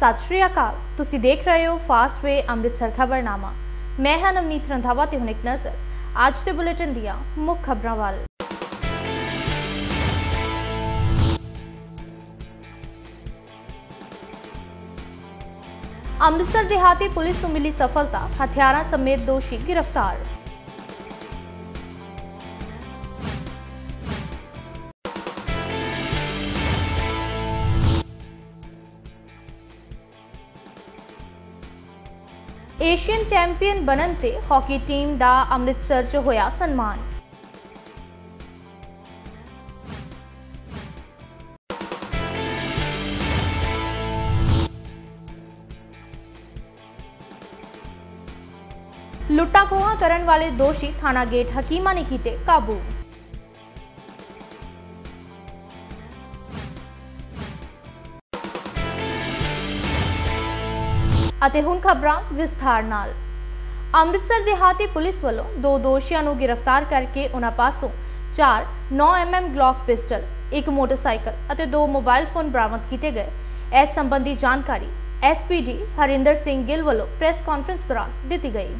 सत श्री अकाल, तुसी देख रहे हो फास्ट वे अमृतसर खबरनामा। मैं हां नवनीत रंधावा ते हुण एक नज़र आज दे बुलेटिन दियां मुख खबरां वल। अमृतसर देहाती पुलिस नूं मिली सफलता, हथियारां समेत दोषी गिरफ्तार। एशियन चैंपियन बनन ते हॉकी टीम दा अमृतसर च होया सन्मान। लुट्टा खोहा करन वाले दोषी थाना गेट हकीमा ने कीते काबू। ਅਤੇ ਹੁਣ ਖਬਰਾਂ ਵਿਸਥਾਰ ਨਾਲ। ਅੰਮ੍ਰਿਤਸਰ ਦਿਹਾਤੀ ਪੁਲਿਸ ਵੱਲੋਂ ਦੋ ਦੋਸ਼ੀਆਂ ਨੂੰ ਗ੍ਰਿਫਤਾਰ ਕਰਕੇ ਉਹਨਾਂ ਪਾਸੋਂ 4 9mm ਗਲੌਕ ਪਿਸਟਲ, ਇੱਕ ਮੋਟਰਸਾਈਕਲ ਅਤੇ 2 ਮੋਬਾਈਲ ਫੋਨ ਬਰਾਮਦ ਕੀਤੇ ਗਏ। ਇਸ ਸੰਬੰਧੀ ਜਾਣਕਾਰੀ ਐਸਪੀਡੀ ਹਰਿੰਦਰ ਸਿੰਘ ਗਿੱਲ ਵੱਲੋਂ ਪ੍ਰੈਸ ਕਾਨਫਰੰਸ ਦੌਰਾਨ ਦਿੱਤੀ ਗਈ।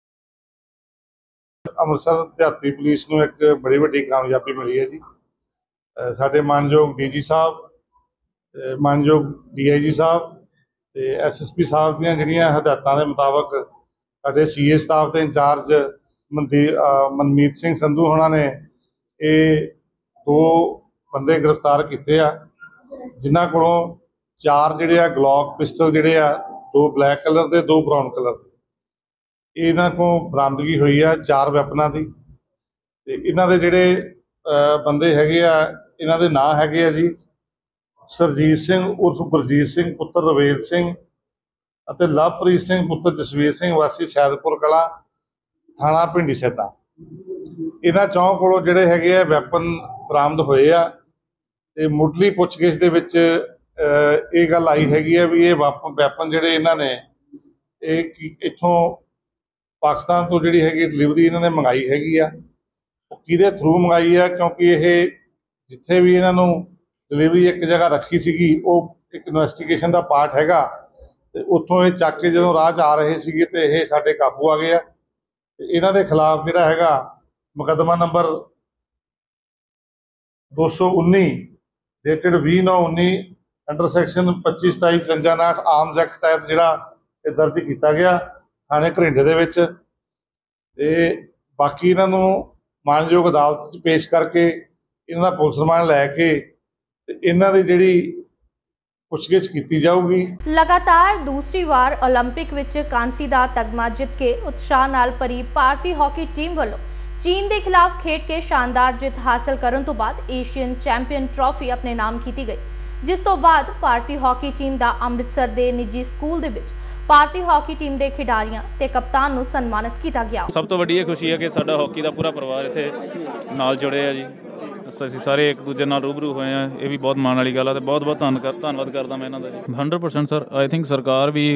ਅੰਮ੍ਰਿਤਸਰ ਦਿਹਾਤੀ ਪੁਲਿਸ ਨੂੰ ਇੱਕ ਬੜੀ ਵੱਡੀ ਕਾਮਯਾਬੀ ਮਿਲੀ ਹੈ ਜੀ। ਸਾਡੇ ਮਾਨਯੋਗ ਡੀਜੀ ਸਾਹਿਬ, ਮਾਨਯੋਗ ਡੀਆਈਜੀ ਸਾਹਿਬ ਤੇ ਐਸਐਸਪੀ ਸਾਹਿਬ ਦੀਆਂ ਜਿਹੜੀਆਂ ਹਦਾਇਤਾਂ ਦੇ ਮੁਤਾਬਕ ਸਾਡੇ ਸੀਏ ਸਟਾਫ ਦੇ ਇੰਚਾਰਜ ਮਨਮੀਤ ਸਿੰਘ ਸੰਧੂ ਹੋਣਾ ਨੇ ਇਹ 2 ਬੰਦੇ ਗ੍ਰਿਫਤਾਰ ਕੀਤੇ ਆ, ਜਿਨ੍ਹਾਂ ਕੋਲੋਂ 4 ਜਿਹੜੇ ਆ ਗਲੌਕ ਪਿਸਟਲ ਜਿਹੜੇ ਆ, 2 ਬਲੈਕ ਕਲਰ ਦੇ, 2 ਬਰਾਊਨ ਕਲਰ ਦੇ, ਇਹਨਾਂ ਕੋਲ ਬਰਾਮਦਗੀ ਹੋਈ ਆ 4 ਵੈਪਨਾਂ ਦੀ। ਤੇ ਇਹਨਾਂ ਦੇ ਜਿਹੜੇ ਬੰਦੇ ਹੈਗੇ ਆ, ਇਹਨਾਂ ਦੇ ਨਾਂ ਹੈਗੇ ਆ ਜੀ ਸਰਜੀਤ ਸਿੰਘ ਉਰਫ ਗੁਰਜੀਤ ਸਿੰਘ ਪੁੱਤਰ ਰਵੇਲ ਸਿੰਘ ਅਤੇ ਲਵਪ੍ਰੀਤ ਸਿੰਘ ਪੁੱਤਰ ਜਸਵੀਰ ਸਿੰਘ ਵਾਸੀ ਸੈਦਪੁਰ ਕਲਾਂ ਥਾਣਾ ਭਿੰਡੀ ਸੈਦਾ। ਇਹਨਾਂ ਚੌਂ ਕੋਲੋਂ ਜਿਹੜੇ ਹੈਗੇ ਆ ਵੈਪਨ ਬਰਾਮਦ ਹੋਏ ਆ। ਤੇ ਮੁੱਢਲੀ ਪੁੱਛਗਿੱਛ ਦੇ ਵਿੱਚ ਇਹ ਗੱਲ ਆਈ ਹੈਗੀ ਆ ਵੀ ਇਹ ਵੈਪਨ ਜਿਹੜੇ ਇਹਨਾਂ ਨੇ ਇਹ ਇੱਥੋਂ ਪਾਕਿਸਤਾਨ ਤੋਂ ਜਿਹੜੀ ਹੈਗੀ ਡਿਲੀਵਰੀ ਇਹਨਾਂ ਨੇ ਮੰਗਾਈ ਹੈਗੀ ਆ। ਉਹ ਕਿਹਦੇ ਥਰੂ ਮੰਗਾਈ ਆ, ਕਿਉਂਕਿ ਇਹ ਜਿੱਥੇ ਵੀ ਇਹਨਾਂ ਨੂੰ ਡਿਲੀਵਰੀ ਇੱਕ ਜਗ੍ਹਾ ਰੱਖੀ ਸੀਗੀ ਉਹ ਇੱਕ ਇਨਵੈਸਟੀਗੇਸ਼ਨ ਦਾ ਪਾਰਟ ਹੈਗਾ। ਤੇ ਉੱਥੋਂ ਇਹ ਚੱਕ ਕੇ ਜਦੋਂ ਰਾਹ 'ਚ ਆ ਰਹੇ ਸੀਗੇ ਤੇ ਇਹ ਸਾਡੇ ਕਾਬੂ ਆ ਗਏ ਆ। ਤੇ ਇਹਨਾਂ ਦੇ ਖਿਲਾਫ ਜਿਹੜਾ ਹੈਗਾ ਮੁਕੱਦਮਾ number 219 dated 20/9/19 under section 25/27/53 arms act ਤਹਿਤ ਜਿਹੜਾ ਇਹ ਦਰਜ ਕੀਤਾ ਗਿਆ ਥਾਣੇ ਘਰਿੰਡੇ ਦੇ ਵਿੱਚ। ਤੇ ਬਾਕੀ ਇਹਨਾਂ ਨੂੰ ਮਾਨਯੋਗ ਅਦਾਲਤ 'ਚ ਪੇਸ਼ ਕਰਕੇ ਇਹਨਾਂ ਦਾ ਪੁਲਿਸ ਰਿਮਾਂਡ ਲੈ ਕੇ ਇਹਨਾਂ ਦੀ ਜਿਹੜੀ ਪੁੱਛਗਿੱਛ ਕੀਤੀ ਜਾਊਗੀ। ਲਗਾਤਾਰ ਦੂਸਰੀ ਵਾਰ 올림픽 ਵਿੱਚ ਕਾਂਸੀ ਦਾ ਤਗਮਾ ਜਿੱਤ ਕੇ ਉਤਸ਼ਾਹ ਨਾਲ ਭਰੀ ਭਾਰਤੀ ਹਾਕੀ ਟੀਮ ਵੱਲੋਂ ਚੀਨ ਦੇ ਖਿਲਾਫ ਖੇਡ ਕੇ ਸ਼ਾਨਦਾਰ ਜਿੱਤ ਹਾਸਲ ਕਰਨ ਤੋਂ ਬਾਅਦ ਏਸ਼ੀਅਨ ਚੈਂਪੀਅਨ ਟਰਾਫੀ ਆਪਣੇ ਨਾਮ ਕੀਤੀ ਗਈ, ਜਿਸ ਤੋਂ ਬਾਅਦ ਭਾਰਤੀ ਹਾਕੀ ਟੀਮ ਦਾ ਅੰਮ੍ਰਿਤਸਰ ਦੇ ਨਿੱਜੀ ਸਕੂਲ ਦੇ ਵਿੱਚ ਭਾਰਤੀ ਹਾਕੀ ਟੀਮ ਦੇ ਖਿਡਾਰੀਆਂ ਤੇ ਕਪਤਾਨ ਨੂੰ ਸਨਮਾਨਿਤ ਕੀਤਾ ਗਿਆ। ਸਭ ਤੋਂ ਵੱਡੀ ਇਹ ਖੁਸ਼ੀ ਹੈ ਕਿ ਸਾਡਾ ਹਾਕੀ ਦਾ ਪੂਰਾ ਪਰਿਵਾਰ ਇੱਥੇ ਨਾਲ ਜੁੜਿਆ ਜੀ। ਅਸੀਂ ਸਾਰੇ ਇੱਕ ਦੂਜੇ ਨਾਲ ਰੂਬਰੂ ਹੋਏ ਹਾਂ, ਇਹ ਵੀ ਬਹੁਤ ਮਾਣ ਵਾਲੀ ਗੱਲ ਹੈ ਤੇ ਬਹੁਤ ਬਹੁਤ ਧੰਨਵਾਦ ਕਰਦਾ ਮੈਂ ਇਹਨਾਂ ਦਾ ਜੀ। 100% ਸਰ, ਆਈ ਥਿੰਕ ਸਰਕਾਰ ਵੀ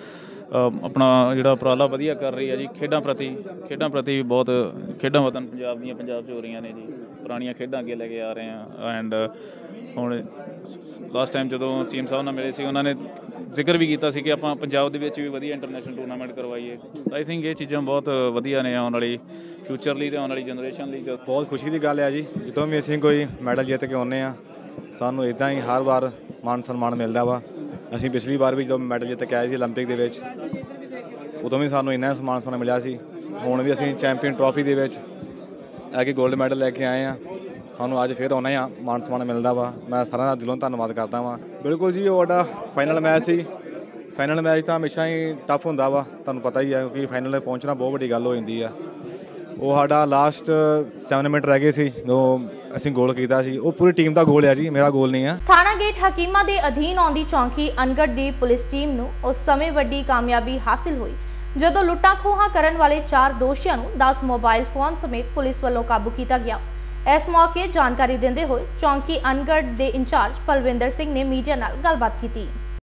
ਆਪਣਾ ਜਿਹੜਾ ਉਪਰਾਲਾ ਵਧੀਆ ਕਰ ਰਹੀ ਹੈ ਜੀ। ਖੇਡਾਂ ਪ੍ਰਤੀ ਬਹੁਤ ਖੇਡਾਂ ਵਤਨ ਪੰਜਾਬ ਦੀਆਂ ਪੰਜਾਬ 'ਚ ਹੋ ਰਹੀਆਂ ਨੇ ਜੀ। ਪੁਰਾਣੀਆਂ ਖੇਡਾਂ ਅੱਗੇ ਲੈ ਕੇ ਆ ਰਹੇ ਹਾਂ। ਐਂਡ ਹੁਣ ਲਾਸਟ ਟਾਈਮ ਜਦੋਂ ਸੀਐਮ ਸਾਹਿਬ ਨਾਲ ਮਿਲੇ ਸੀ, ਉਹਨਾਂ ਨੇ ਜ਼ਿਕਰ ਵੀ ਕੀਤਾ ਸੀ ਕਿ ਆਪਾਂ ਪੰਜਾਬ ਦੇ ਵਿੱਚ ਵੀ ਵਧੀਆ ਇੰਟਰਨੈਸ਼ਨਲ ਟੂਰਨਾਮੈਂਟ ਕਰਵਾਈਏ। ਆਈ ਥਿੰਕ ਇਹ ਚੀਜ਼ਾਂ ਬਹੁਤ ਵਧੀਆ ਨੇ ਆਉਣ ਵਾਲੀ ਫਿਊਚਰ ਲਈ ਅਤੇ ਆਉਣ ਵਾਲੀ ਜਨਰੇਸ਼ਨ ਲਈ। ਬਹੁਤ ਖੁਸ਼ੀ ਦੀ ਗੱਲ ਹੈ ਜੀ, ਜਦੋਂ ਵੀ ਅਸੀਂ ਕੋਈ ਮੈਡਲ ਜਿੱਤ ਕੇ ਆਉਂਦੇ ਹਾਂ ਸਾਨੂੰ ਇੱਦਾਂ ਹੀ ਹਰ ਵਾਰ ਮਾਣ ਸਨਮਾਨ ਮਿਲਦਾ ਵਾ। ਅਸੀਂ ਪਿਛਲੀ ਵਾਰ ਵੀ ਜਦੋਂ ਮੈਡਲ ਜਿੱਤ ਕੇ ਆਏ ਸੀ 올림픽 ਦੇ ਵਿੱਚ, ਉਦੋਂ ਵੀ ਸਾਨੂੰ ਇੰਨਾ ਸਨਮਾਨ ਮਿਲਿਆ ਸੀ। ਹੁਣ ਵੀ ਅਸੀਂ ਚੈਂਪੀਅਨ ਟਰੋਫੀ ਦੇ ਵਿੱਚ ਆ ਕੇ ਗੋਲਡ ਮੈਡਲ ਲੈ ਕੇ ਆਏ ਹਾਂ। ਸਾਨੂੰ ਅੱਜ ਫਿਰ ਆਉਣਾ ਹੀ ਮਾਣ ਸਨਮਾਨ ਮਿਲਦਾ ਵਾ। ਮੈਂ ਸਾਰਿਆਂ ਦਾ ਦਿਲੋਂ ਧੰਨਵਾਦ ਕਰਦਾ ਵਾਂ। ਬਿਲਕੁਲ ਜੀ, ਉਹ ਸਾਡਾ ਫਾਈਨਲ ਮੈਚ ਸੀ। ਫਾਈਨਲ ਮੈਚ ਤਾਂ ਹਮੇਸ਼ਾ ਹੀ ਟਫ ਹੁੰਦਾ ਵਾ, ਤੁਹਾਨੂੰ ਪਤਾ ਹੀ ਹੈ, ਕਿਉਂਕਿ ਫਾਈਨਲ 'ਤੇ ਪਹੁੰਚਣਾ ਬਹੁਤ ਵੱਡੀ ਗੱਲ ਹੋ ਜਾਂਦੀ ਆ। ਉਹ ਸਾਡਾ ਲਾਸਟ 7 ਮਿੰਟ ਰਹਿ ਗਏ ਸੀ ਜਦੋਂ ਅਸੀਂ ਗੋਲ ਕੀਤਾ ਸੀ। ਉਹ ਪੂਰੀ ਟੀਮ ਦਾ ਗੋਲ ਹੈ ਜੀ, ਮੇਰਾ ਗੋਲ ਨਹੀਂ ਆ। ਥਾਣਾ ਗੇਟ ਹਕੀਮਾ ਦੇ ਅਧੀਨ ਆਉਂਦੀ ਚੌਂਕੀ ਅਨਗੜ ਦੀ ਪੁਲਿਸ ਟੀਮ ਨੂੰ ਉਸ ਸਮੇਂ ਵੱਡੀ ਕਾਮਯਾਬੀ ਹਾਸਿਲ ਹੋਈ ਜਦੋਂ ਲੁੱਟਾਂ ਖੋਹਾਂ ਕਰਨ ਵਾਲੇ 4 ਦੋਸ਼ੀਆਂ ਨੂੰ 10 ਮੋਬਾਈਲ ਫੋਨ ਸਮੇਤ ਪੁਲਿਸ ਵੱਲੋਂ ਕਾਬੂ ਕੀਤਾ ਗਿਆ। ਇਸ ਮੌਕੇ ਜਾਣਕਾਰੀ ਦਿੰਦੇ ਹੋਏ ਚੌਂਕੀ ਅਨਗੜ ਦੇ ਇੰਚਾਰਜ ਪਲਵਿੰਦਰ ਸਿੰਘ ਨੇ ਮੀਡੀਆ ਨਾਲ ਗੱਲਬਾਤ ਕੀਤੀ।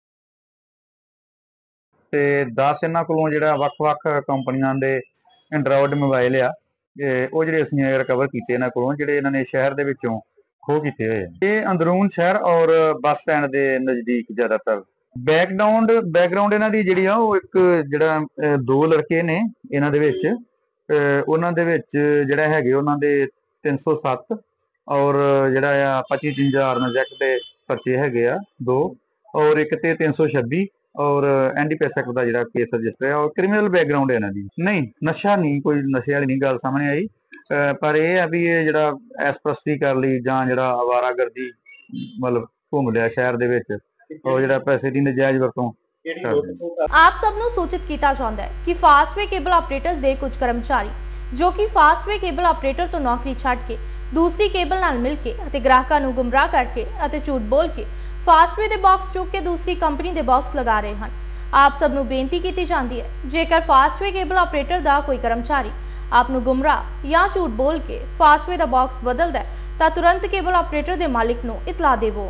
ਤੇ 10 ਇਹਨਾਂ ਕੋਲੋਂ ਜਿਹੜਾ ਵੱਖ-ਵੱਖ ਕੰਪਨੀਆਂ ਦੇ ਐਂਡਰੋਇਡ ਮੋਬਾਈਲ ਆ, ਉਹ ਜਿਹੜੇ ਅਸੀਂ ਰਿਕਵਰ ਕੀਤੇ ਇਹਨਾਂ ਕੋਲੋਂ, ਜਿਹੜੇ ਇਹਨਾਂ ਨੇ ਸ਼ਹਿਰ ਦੇ ਵਿੱਚੋਂ ਖੋਹ ਕੀਤੇ ਹੋਏ। ਇਹ ਅੰਦਰੂਨ ਸ਼ਹਿਰ ਔਰ ਬੱਸ ਸਟੈਂਡ ਦੇ ਨਜ਼ਦੀਕ ਜ਼ਿਆਦਾਤਰ ਬੈਕਗਰਾਉਂਡ ਇਹਨਾਂ ਦੀ ਜਿਹੜੀ ਆ ਉਹ ਇੱਕ ਜਿਹੜਾ ਦੋ ਲੜਕੇ ਨੇ ਇਹਨਾਂ ਦੇ ਵਿੱਚ, ਉਹਨਾਂ ਦੇ ਵਿੱਚ ਜਿਹੜਾ ਹੈਗੇ ਉਹਨਾਂ ਦੇ 307 ਔਰ ਜਿਹੜਾ ਆ 25-53 ਨਜੈਕਟ ਦੇ ਪਰਚੇ ਹੈਗੇ ਆ ਦੋ, ਔਰ ਇੱਕ ਤੇ 326 ਔਰ ਐਨਡੀਪੀਐਸ ਐਕਟ ਦਾ ਜਿਹੜਾ ਕੇਸ ਰਜਿਸਟਰ ਹੈ, ਔਰ ਕ੍ਰਿਮੀਨਲ ਬੈਕਗਰਾਉਂਡ ਹੈ ਇਹਨਾਂ ਦੀ। ਨਹੀਂ ਨਸ਼ਾ ਨਹੀਂ, ਕੋਈ ਨਸ਼ੇ ਵਾਲੀ ਨਹੀਂ ਗੱਲ ਸਾਹਮਣੇ ਆਈ, ਪਰ ਇਹ ਆ ਵੀ ਇਹ ਜਿਹੜਾ ਐਸਪ੍ਰਸਤੀ ਕਰ ਲਈ ਜਾਂ ਜਿਹੜਾ ਅਵਾਰਾਗਰਦੀ ਮਤਲਬ ਘੁੰਮ ਲਿਆ ਸ਼ਹਿਰ ਦੇ ਵਿੱਚ, ਔਰ ਜਿਹੜਾ ਪੈਸੇ ਦੀ ਨਜਾਇਜ਼ ਵਰਤੋਂ ਆਪ ਸਭ ਨੂੰ ਸੂਚਿਤ ਕੀਤਾ ਜਾਂਦਾ ਹੈ ਕਿ ਫਾਸਟਵੇ ਕੇਬਲ ਆਪਰੇਟਰਸ ਦੇ ਕੁਝ ਕਰਮਚਾਰੀ ਜੋ ਕਿ ਫਾਸਟਵੇ ਕੇਬਲ ਆਪਰੇਟਰ ਤੋਂ ਨੌਕਰੀ ਛੱਡ ਕੇ ਦੂਸਰੀ ਕੇਬਲ ਨਾਲ ਮਿਲ ਕੇ ਅਤੇ ਗ੍ਰਾਹਕਾਂ ਨੂੰ ਗੁੰਮਰਾਹ ਕਰਕੇ ਅਤੇ ਝੂਠ ਬੋਲ ਕੇ ਫਾਸਟਵੇ ਦੇ ਬਾਕਸ ਚੁੱਕ ਕੇ ਦੂਸਰੀ ਕੰਪਨੀ ਦੇ ਬਾਕਸ ਲਗਾ ਰਹੇ ਹਨ। ਆਪ ਸਭ ਨੂੰ ਬੇਨਤੀ ਕੀਤੀ ਜਾਂਦੀ ਹੈ, ਜੇਕਰ ਫਾਸਟਵੇ ਕੇਬਲ ਆਪਰੇਟਰ ਦਾ ਕੋਈ ਕਰਮਚਾਰੀ ਆਪ ਨੂੰ ਗੁੰਮਰਾਹ ਜਾਂ ਝੂਠ ਬੋਲ ਕੇ ਫਾਸਟਵੇ ਦਾ ਬਾਕਸ ਬਦਲਦਾ ਹੈ ਤਾਂ ਤੁਰੰਤ ਕੇਬਲ ਆਪਰੇਟਰ ਦੇ ਮਾਲਿਕ ਨੂੰ ਇਤਲਾਹ ਦੇਵੋ।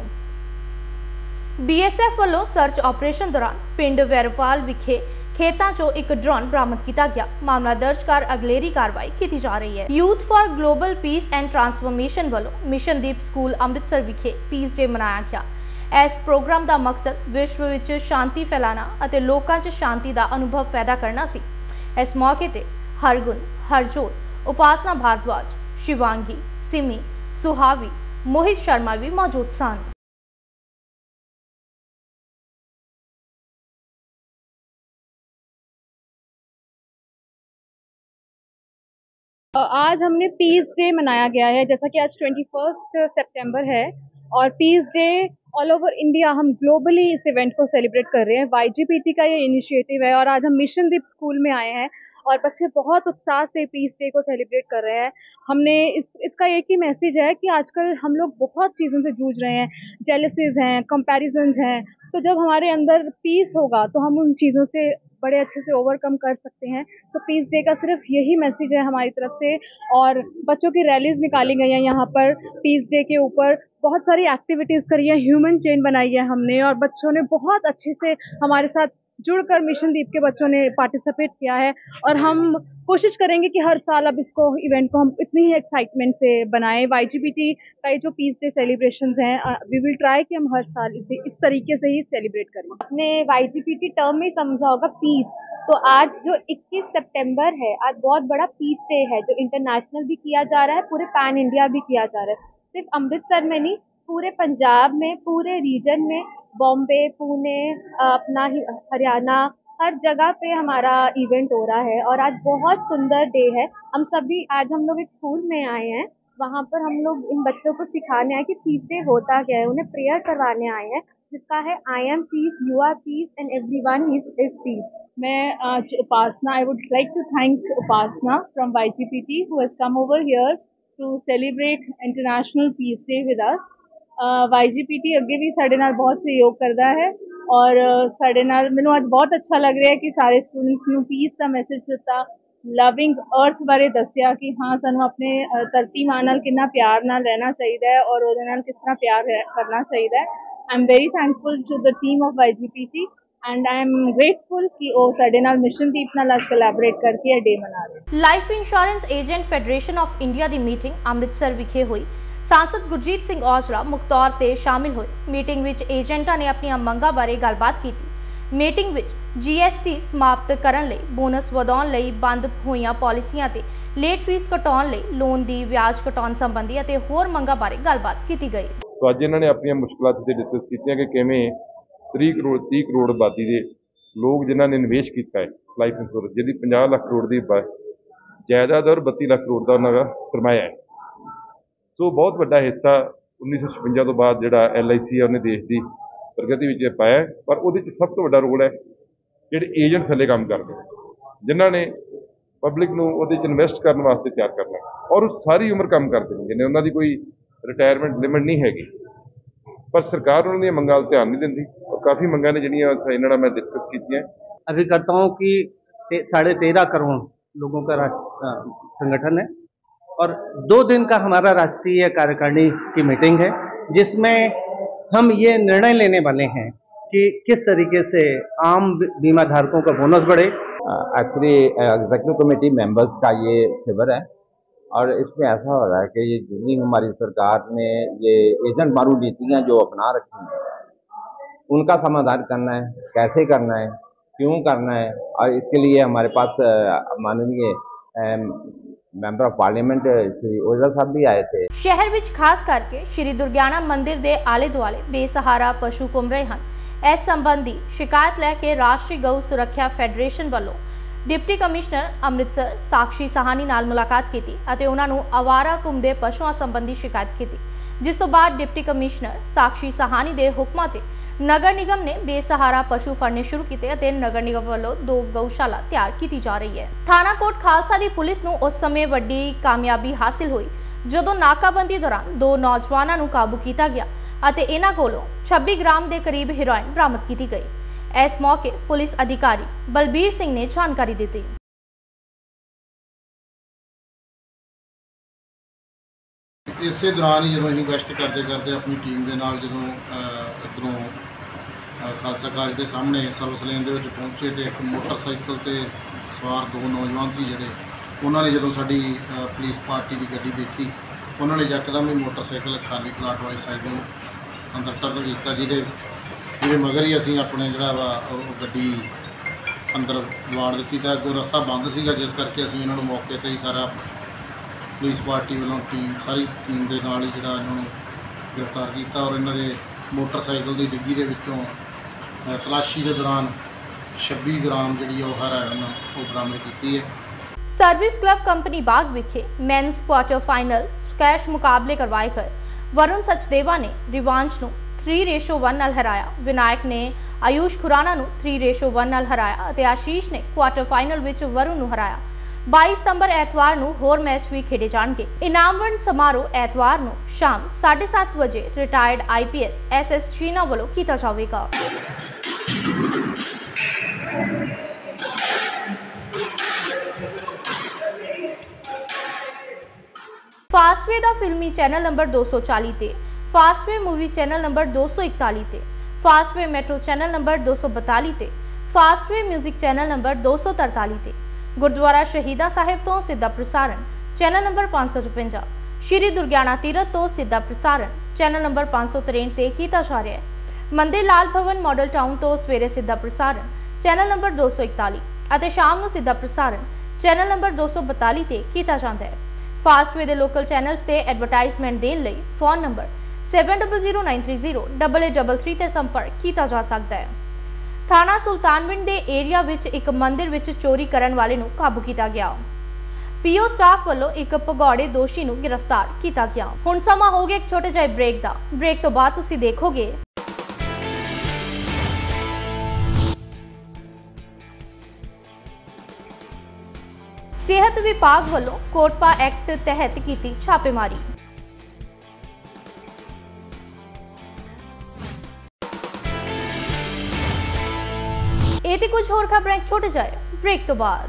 BSF ਵੱਲੋਂ ਸਰਚ ਆਪਰੇਸ਼ਨ ਦੌਰਾਨ ਪਿੰਡ ਵੈਰੋਪਾਲ ਵਿਖੇ ਖੇਤਾਂ 'ਚੋਂ ਇੱਕ ਡਰੋਨ ਬਰਾਮਦ ਕੀਤਾ ਗਿਆ। ਮਾਮਲਾ ਦਰਜ ਕਰ ਅਗਲੇਰੀ ਕਾਰਵਾਈ ਕੀਤੀ ਜਾ ਰਹੀ ਹੈ। Youth for global peace and transformation ਵੱਲੋਂ ਮਿਸ਼ਨਦੀਪ ਸਕੂਲ ਅੰਮ੍ਰਿਤਸਰ ਵਿਖੇ ਪੀਸ ਡੇ ਮਨਾਇਆ ਗਿਆ। ਇਸ ਪ੍ਰੋਗਰਾਮ ਦਾ ਮਕਸਦ ਵਿਸ਼ਵ ਵਿੱਚ ਸ਼ਾਂਤੀ ਫੈਲਾਉਣਾ ਅਤੇ ਲੋਕਾਂ 'ਚ ਸ਼ਾਂਤੀ ਦਾ ਅਨੁਭਵ ਪੈਦਾ ਕਰਨਾ ਸੀ। ਇਸ ਮੌਕੇ ਤੇ ਹਰਗੁਣ, ਹਰਜੋਤ, ਉਪਾਸਨਾ ਭਾਰਦਵਾਜ, ਸ਼ਿਵਾਂਗੀ, ਸਿਮੀ, ਸੁਹਾਵੀ, ਮੋਹਿਤ ਸ਼ਰਮਾ ਵੀ ਮੌਜੂਦ ਸਨ। आज हमने पीस डे मनाया गया है, जैसा कि आज 21 सितंबर है और peace day all over India हम ग्लोबली इस इवेंट को सेलिब्रेट कर रहे हैं। YGPT का ये इनिशिएटिव है और आज हम मिशनदीप स्कूल में आए हैं और बच्चे बहुत उत्साह से पीस डे को सेलिब्रेट कर रहे हैं। हमने इसका एक ही मैसेज है कि आजकल हम लोग बहुत चीज़ों से जूझ रहे हैं, जेलसीज हैं, कंपैरिजन्स हैं, तो जब हमारे अंदर पीस होगा तो हम उन चीज़ों से बड़े अच्छे से ओवरकम कर सकते हैं। तो पीस डे का सिर्फ यही मैसेज है हमारी तरफ से। और बच्चों की रैलीज निकाली गई हैं यहाँ पर पीस डे के ऊपर, बहुत सारी एक्टिविटीज़ करी है, ह्यूमन चेन बनाई है हमने और बच्चों ने बहुत अच्छे से हमारे साथ जुड़कर मिशनदीप के बच्चों ने पार्टिसिपेट किया है। और हम कोशिश करेंगे कि हर साल अब इसको इवेंट को हम इतनी ही एक्साइटमेंट से बनाएं। YGPT का ये जो पीस डे सेलिब्रेशंस हैं, वी विल ट्राई कि हम हर साल इसे इस तरीके से ही सेलिब्रेट करें। अपने YGPT टर्म में समझा होगा पीस, तो आज जो 21 सितंबर है, आज बहुत बड़ा पीस डे है जो इंटरनेशनल भी किया जा रहा है, पूरे पैन इंडिया भी किया जा रहा है। सिर्फ अमृतसर में नहीं, पूरे पंजाब में, पूरे रीजन में, बॉम्बे, पुणे, अपना हरियाणा, हर जगह पे हमारा इवेंट हो रहा है। और आज बहुत सुंदर डे है। हम लोग एक स्कूल में आए हैं, वहाँ पर हम लोग इन बच्चों को सिखाने आए कि पीस डे होता क्या है, उन्हें प्रेयर करवाने आए हैं जिसका है I am peace, you are peace and everyone is peace. मैं आज Upasana, I would like to thank Upasana from YGPT who has come over here to celebrate international peace day with us. YGPT ਅੱਗੇ ਵੀ ਸਾਡੇ ਨਾਲ ਬਹੁਤ ਸਹਿਯੋਗ ਕਰਦਾ ਹੈ ਔਰ ਸਾਡੇ ਨਾਲ ਮੈਨੂੰ ਅੱਜ ਬਹੁਤ ਅੱਛਾ ਲੱਗ ਰਿਹਾ ਹੈ ਕਿ ਸਾਰੇ ਸਟੂਡੈਂਟਸ ਨੂੰ ਪੀਸ ਦਾ ਮੈਸੇਜ ਦਿੱਤਾ, ਲਵਿੰਗ ਅਰਥ ਬਾਰੇ ਦੱਸਿਆ ਕਿ ਹਾਂ ਸਾਨੂੰ ਆਪਣੇ ਧਰਤੀ ਮਾਂ ਨਾਲ ਕਿੰਨਾ ਪਿਆਰ ਨਾਲ ਰਹਿਣਾ ਚਾਹੀਦਾ ਹੈ ਔਰ ਉਹਦੇ ਨਾਲ ਕਿਸ ਤਰ੍ਹਾਂ ਪਿਆਰ ਕਰਨਾ ਚਾਹੀਦਾ ਹੈ। I am very thankful to the team of YGPT and I am grateful ਕਿ ਉਹ ਸਾਡੇ ਨਾਲ ਮਿਸ਼ਨਦੀਪ ਨਾਲ ਅੱਜ ਕੋਲੈਬੋਰੇਟ ਕਰਕੇ ਇਹ ਡੇ ਮਨਾ ਰਹੇ। Life insurance agent federation of India ਦੀ ਮੀਟਿੰਗ ਅੰਮ੍ਰਿਤਸਰ ਵਿਖੇ ਹੋਈ। सांसद गुरजीत सिंह औजला मुख तौर पर शामिल हुए। मीटिंग विच एजेंटा ने अपनी मंगां बारे गलबात की। मीटिंग विच GST समाप्त करन लई, बोनस वधाउण लई, बंद होईयां पॉलिसियां ते लेट फीस घटाउण लई, लोन दी ब्याज घटाउण संबंधी अते होर मंगां बारे गलबात की गई। तो अज इन्होंने अपन मुश्किलों से डिस्कस की कि किवें 30 करोड़ आबादी के लोग जिन्होंने निवेश किया है लाइफ इंश्योरेंस, जिहदी 50 लाख करोड़ की जायदाद और 32 लाख करोड़ का उन्होंने सरमाया है। सो बहुत बड़ा हिस्सा 1956 तो बाद जो LIC है उन्हें देश की प्रगति में पाया, पर वो सब तो बड़ा रोल है जोड़े एजेंट थले काम करते जिन्होंने पब्लिक नूं इन्वेस्ट करने वास्ते तैयार करना और सारी उम्र काम करते हैं, जिन्हें उन्होंने कोई रिटायरमेंट लिमिट नहीं हैगी। पर सरकार उन्होंने मंगां वल ध्यान नहीं देती और काफ़ी मंगां ने जिहड़ियां इन्हां नाल मैं डिस्कस कीतियां। अभिकर्ताओं की 13.5 करोड़ लोगों का संगठन है और 2 दिन का हमारा राष्ट्रीय कार्यकारिणी की मीटिंग है जिसमें हम ये निर्णय लेने वाले हैं कि किस तरीके से आम बीमा धारकों का बोनस बढ़े। एक्चुअली एग्जीक्यूटिव कमेटी मेंबर्स का ये शिविर है और इसमें ऐसा हो रहा है कि ये जितनी हमारी सरकार ने ये एजेंट मारू नीतियाँ जो अपना रखी हैं उनका समाधान करना है, कैसे करना है, क्यों करना है। और इसके लिए हमारे पास माननीय member of parliament Shri Ojla Sahib ਵੀ ਆਏ थे। ਸ਼ਹਿਰ ਵਿੱਚ ਖਾਸ ਕਰਕੇ ਸ਼੍ਰੀ ਦੁਰਗਿਆਣਾ ਮੰਦਿਰ ਦੇ ਆਲੇ ਦੁਆਲੇ ਬੇਸਹਾਰਾ ਪਸ਼ੂ ਘੁੰਮ ਰਹੇ ਹਨ। ਇਸ ਸੰਬੰਧੀ ਸ਼ਿਕਾਇਤ ਲੈ ਕੇ ਰਾਸ਼ਟਰੀ ਗਊ ਸੁਰੱਖਿਆ ਫੈਡਰੇਸ਼ਨ ਵੱਲੋਂ ਡਿਪਟੀ ਕਮਿਸ਼ਨਰ ਅੰਮ੍ਰਿਤਸਰ ਸਾਕਸ਼ੀ ਸਾਹਨੀ ਨਾਲ ਮੁਲਾਕਾਤ ਕੀਤੀ ਅਤੇ ਉਹਨਾਂ ਨੂੰ ਆਵਾਰਾ ਘੁੰਮਦੇ ਪਸ਼ੂਆਂ ਸੰਬੰਧੀ ਸ਼ਿਕਾਇਤ ਕੀਤੀ, ਜਿਸ ਤੋਂ ਬਾਅਦ ਡਿਪਟੀ ਕਮਿਸ਼ਨਰ ਸਾਕਸ਼ੀ ਸਾਹਨੀ ਦੇ ਹੁਕਮਾਂ ਤੇ ਨਗਰ ਨਿਗਮ ਨੇ ਬੇਸਹਾਰਾ ਪਸ਼ੂ ਫੜਨੇ ਸ਼ੁਰੂ ਕੀਤੇ ਅਤੇ ਨਗਰ ਨਿਗਮ ਵੱਲੋਂ 2 ਗਊਸ਼ਾਲਾ ਤਿਆਰ ਕੀਤੀ ਜਾ ਰਹੀ ਹੈ। ਥਾਣਾ ਕੋਟ ਖਾਲਸਾ ਦੀ ਪੁਲਿਸ ਨੂੰ ਉਸ ਸਮੇਂ ਵੱਡੀ ਕਾਮਯਾਬੀ ਹਾਸਿਲ ਹੋਈ ਜਦੋਂ ਨਾਕਾਬੰਦੀ ਦੌਰਾਨ 2 ਨੌਜਵਾਨਾਂ ਨੂੰ ਕਾਬੂ ਕੀਤਾ ਗਿਆ ਅਤੇ ਇਹਨਾਂ ਕੋਲੋਂ 26 ਗ੍ਰਾਮ ਦੇ ਕਰੀਬ ਹੈਰੋਇਨ ਬਰਾਮਦ ਕੀਤੀ ਗਈ। ਇਸ ਮੌਕੇ ਪੁਲਿਸ ਅਧਿਕਾਰੀ ਬਲਬੀਰ ਸਿੰਘ ਨੇ ਜਾਣਕਾਰੀ ਦਿੱਤੀ। ਇਸੇ ਦੌਰਾਨ ਜਦੋਂ ਅਸੀਂ ਗਸ਼ਤ ਕਰਦੇ ਆਪਣੀ ਟੀਮ ਦੇ ਨਾਲ ਜਦੋਂ ਇੱਧਰੋਂ ਖਾਲਸਾ ਕਾਲਜ ਦੇ ਸਾਹਮਣੇ ਸਰਵਿਸ ਲੇਨ ਦੇ ਵਿੱਚ ਪਹੁੰਚੇ ਤੇ ਇੱਕ ਮੋਟਰਸਾਈਕਲ ਤੇ ਸਵਾਰ 2 ਨੌਜਵਾਨ ਸੀ ਜਿਹੜੇ, ਉਹਨਾਂ ਨੇ ਜਦੋਂ ਸਾਡੀ ਪੁਲਿਸ ਪਾਰਟੀ ਦੀ ਗੱਡੀ ਦੇਖੀ, ਉਹਨਾਂ ਨੇ ਯਕਦਮ ਹੀ ਮੋਟਰਸਾਈਕਲ ਖਾਲੀ ਪਲਾਟ ਵਾਲੀ ਸਾਈਡ ਨੂੰ ਅੰਦਰ ਟਰਨ ਕੀਤਾ, ਜਿਹਦੇ ਮਗਰ ਹੀ ਅਸੀਂ ਆਪਣੇ ਜਿਹੜਾ ਵਾ ਉਹ ਗੱਡੀ ਅੰਦਰ ਵਾੜ ਦਿੱਤੀ। ਤਾਂ ਅੱਗੋਂ ਰਸਤਾ ਬੰਦ ਸੀਗਾ, ਜਿਸ ਕਰਕੇ ਅਸੀਂ ਇਹਨਾਂ ਨੂੰ ਮੌਕੇ 'ਤੇ ਹੀ ਸਾਰਾ ਪੁਲਿਸ ਪਾਰਟੀ ਵੱਲੋਂ ਸਾਰੀ ਟੀਮ ਦੇ ਨਾਲ ਹੀ ਜਿਹੜਾ ਇਹਨਾਂ ਨੂੰ ਗ੍ਰਿਫਤਾਰ ਕੀਤਾ ਔਰ ਇਹਨਾਂ ਦੇ ਮੋਟਰਸਾਈਕਲ ਦੀ ਡਿੱਗੀ ਦੇ ਵਿੱਚੋਂ ਤਲਾਸ਼ੀ ਦੇ ਦੌਰਾਨ 26 ਗ੍ਰਾਮ ਜਿਹੜੀ ਉਹ ਹੈਰੋਇਨ ਉਹ ਬਰਾਮਦ ਕੀਤੀ ਹੈ। ਸਰਵਿਸ ਕਲੱਬ ਕੰਪਨੀ ਬਾਗ ਵਿਖੇ ਮੈਨਸ ਕੁਆਟਰ ਫਾਈਨਲ ਸਕੈਸ਼ ਮੁਕਾਬਲੇ ਕਰਵਾਏ ਗਏ। ਵਰੁਣ ਸਚਦੇਵਾ ਨੇ ਰਿਵਾਂਸ਼ ਨੂੰ 3:1 ਨਾਲ ਹਰਾਇਆ, ਵਿਨਾਇਕ ਨੇ ਆਯੂਸ਼ ਖੁਰਾਨਾ ਨੂੰ 3:1 ਨਾਲ ਹਰਾਇਆ ਅਤੇ ਆਸ਼ੀਸ਼ ਨੇ ਕੁਆਟਰ ਫਾਈਨਲ ਵਿੱਚ ਵਰੁਣ ਨੂੰ ਹਰਾਇਆ। 22 ਸਤੰਬਰ ਐਤਵਾਰ ਨੂੰ ਹੋਰ ਮੈਚ ਵੀ ਖੇਡੇ ਜਾਣਗੇ। ਇਨਾਮ ਵੰਡ ਸਮਾਰੋਹ ਐਤਵਾਰ ਨੂੰ ਸ਼ਾਮ 7:30 ਵਜੇ ਰਿਟਾਇਰਡ IPS SS ਸ਼ੀਨਾ ਵੱਲੋਂ ਕੀਤਾ ਜਾਵੇਗਾ। ਫਾਸਟਵੇ ਦਾ ਫਿਲਮੀ ਚੈਨਲ ਨੰਬਰ 240 ਤੇ, ਫਾਸਟਵੇ ਮੂਵੀ ਚੈਨਲ ਨੰਬਰ 241 ਤੇ, ਫਾਸਟਵੇ ਮੈਟਰੋ ਚੈਨਲ ਨੰਬਰ 242 ਤੇ, ਫਾਸਟਵੇ ਮਿਊਜ਼ਿਕ ਚੈਨਲ ਨੰਬਰ 243 ਤੇ, ਗੁਰਦੁਆਰਾ ਸ਼ਹੀਦਾਂ ਸਾਹਿਬ ਤੋਂ ਸਿੱਧਾ ਪ੍ਰਸਾਰਣ ਚੈਨਲ ਨੰਬਰ 555, ਸ਼੍ਰੀ ਦੁਰਗਿਆਣਾ ਤੀਰਥ ਤੋਂ ਸਿੱਧਾ ਪ੍ਰਸਾਰਣ ਚੈਨਲ ਨੰਬਰ 563 ਤੇ ਕੀਤਾ ਜਾ ਰਿਹਾ ਹੈ। ਮੰਦਿਰ ਲਾਲ ਭਵਨ ਮਾਡਲ ਟਾਊਨ ਤੋਂ ਸਵੇਰੇ ਸਿੱਧਾ ਪ੍ਰਸਾਰਣ ਚੈਨਲ ਨੰਬਰ 241 ਅਤੇ ਸ਼ਾਮ ਨੂੰ ਸਿੱਧਾ ਪ੍ਰਸਾਰਣ ਚੈਨਲ ਨੰਬਰ 242 ਤੇ ਕੀਤਾ ਜਾਂਦਾ ਹੈ। ਫਾਸਟਵੇ ਦੇ ਲੋਕਲ ਚੈਨਲਸ ਤੇ ਐਡਵਰਟਾਈਜ਼ਮੈਂਟ ਦੇਣ ਲਈ ਫੋਨ ਨੰਬਰ 7009308833 ਤੇ ਸੰਪਰਕ ਕੀਤਾ ਜਾ ਸਕਦਾ ਹੈ। ਥਾਣਾ ਸੁਲਤਾਨਵਿੰਡ ਦੇ ਏਰੀਆ ਵਿੱਚ ਇੱਕ ਮੰਦਿਰ ਵਿੱਚ ਚੋਰੀ ਕਰਨ ਵਾਲੇ ਨੂੰ ਕਾਬੂ ਕੀਤਾ ਗਿਆ। ਪੀਓ ਸਟਾਫ ਵੱਲੋਂ ਇੱਕ ਭਗੌੜੇ ਦੋਸ਼ੀ ਨੂੰ ਗ੍ਰਿਫਤਾਰ ਕੀਤਾ ਗਿਆ। ਹੁਣ ਸਮਾਂ ਹੋ ਗਿਆ ਇੱਕ ਛੋਟੇ ਜਿਹੇ ਬ੍ਰੇਕ ਦਾ। ਬ੍ਰੇਕ ਤੋਂ ਬਾਅਦ ਤੁਸੀਂ ਦੇਖੋਗੇ ਸਿਹਤ ਵਿਭਾਗ ਵੱਲੋਂ ਕੋਟਪਾ ਐਕਟ ਤਹਿਤ ਕੀਤੀ ਛਾਪੇਮਾਰੀ। ਇਹ ਤੇ ਕੁਝ ਹੋਰ ਖਬਰਾਂ ਇੱਕ ਛੋਟੇ ਜਿਹੇ ਬ੍ਰੇਕ ਤੋਂ ਬਾਅਦ।